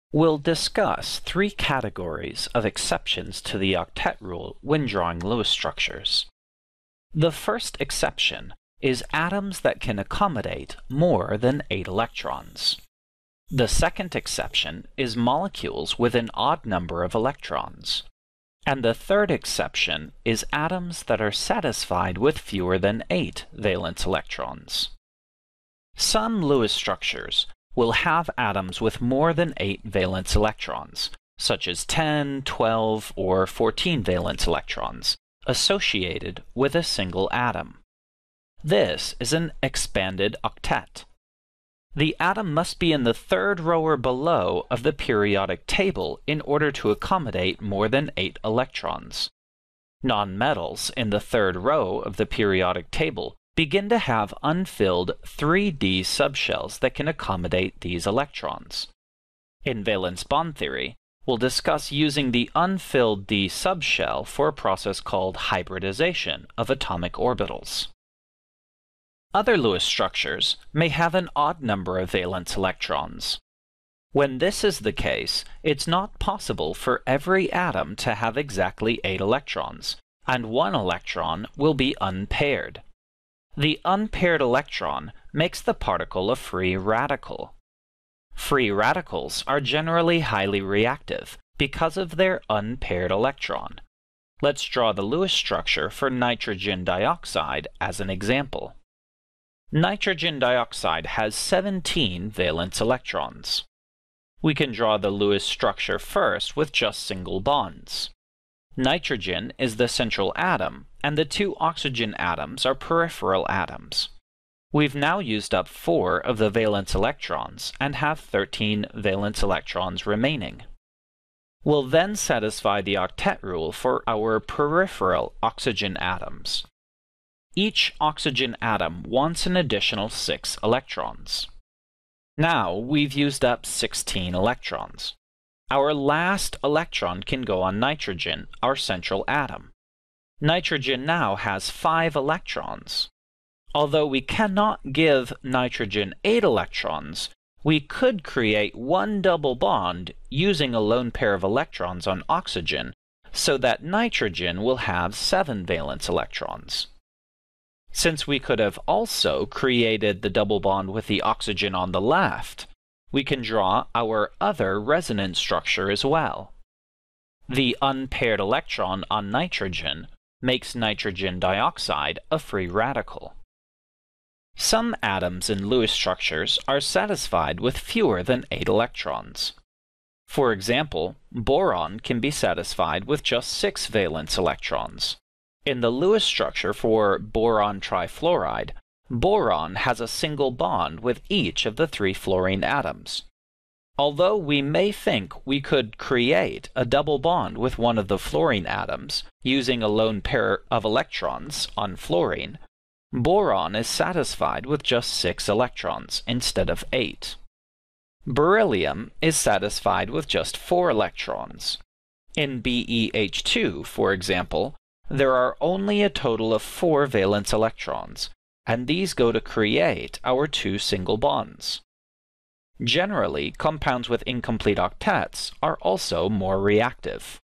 We'll discuss three categories of exceptions to the octet rule when drawing Lewis structures. The first exception is atoms that can accommodate more than 8 electrons. The second exception is molecules with an odd number of electrons. And the third exception is atoms that are satisfied with fewer than 8 valence electrons. Some Lewis structures will have atoms with more than 8 valence electrons, such as 10, 12, or 14 valence electrons, associated with a single atom. This is an expanded octet. The atom must be in the third row or below of the periodic table in order to accommodate more than 8 electrons. Nonmetals in the third row of the periodic table begin to have unfilled 3D subshells that can accommodate these electrons. In valence bond theory, we'll discuss using the unfilled D subshell for a process called hybridization of atomic orbitals. Other Lewis structures may have an odd number of valence electrons. When this is the case, it's not possible for every atom to have exactly 8 electrons, and one electron will be unpaired. The unpaired electron makes the particle a free radical. Free radicals are generally highly reactive because of their unpaired electron. Let's draw the Lewis structure for nitrogen dioxide as an example. Nitrogen dioxide has 17 valence electrons. We can draw the Lewis structure first with just single bonds. Nitrogen is the central atom, and the 2 oxygen atoms are peripheral atoms. We've now used up 4 of the valence electrons and have 13 valence electrons remaining. We'll then satisfy the octet rule for our peripheral oxygen atoms. Each oxygen atom wants an additional 6 electrons. Now we've used up 16 electrons. Our last electron can go on nitrogen, our central atom. Nitrogen now has 5 electrons. Although we cannot give nitrogen 8 electrons, we could create one double bond using a lone pair of electrons on oxygen so that nitrogen will have 7 valence electrons. Since we could have also created the double bond with the oxygen on the left, we can draw our other resonance structure as well. The unpaired electron on nitrogen makes nitrogen dioxide a free radical. Some atoms in Lewis structures are satisfied with fewer than 8 electrons. For example, boron can be satisfied with just 6 valence electrons. In the Lewis structure for boron trifluoride, boron has a single bond with each of the 3 fluorine atoms. Although we may think we could create a double bond with one of the fluorine atoms using a lone pair of electrons on fluorine, boron is satisfied with just 6 electrons instead of 8. Beryllium is satisfied with just 4 electrons. In BeH2, for example, there are only a total of 4 valence electrons, and these go to create our 2 single bonds. Generally, compounds with incomplete octets are also more reactive.